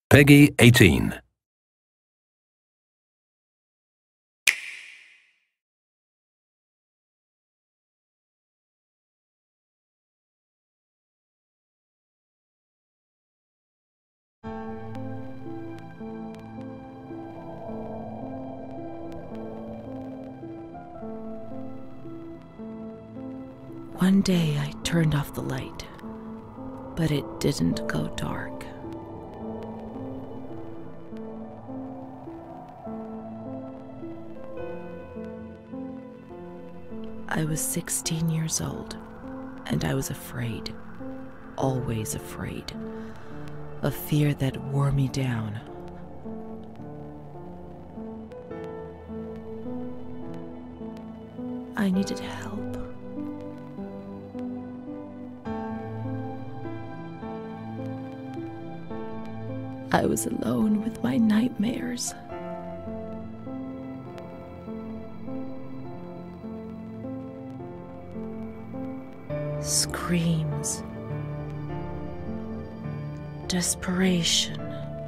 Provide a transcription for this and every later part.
Peggy 18. One day I turned off the light, but it didn't go dark. I was 16 years old, and I was afraid, always afraid, a fear that wore me down. I needed help. I was alone with my nightmares. Screams, desperation,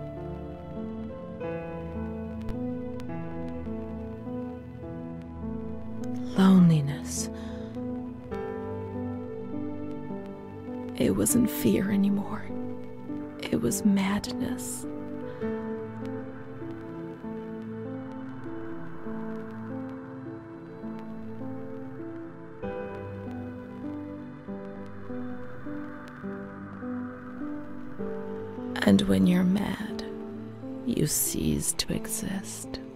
loneliness. It wasn't fear anymore. It was madness. And when you're mad, you cease to exist.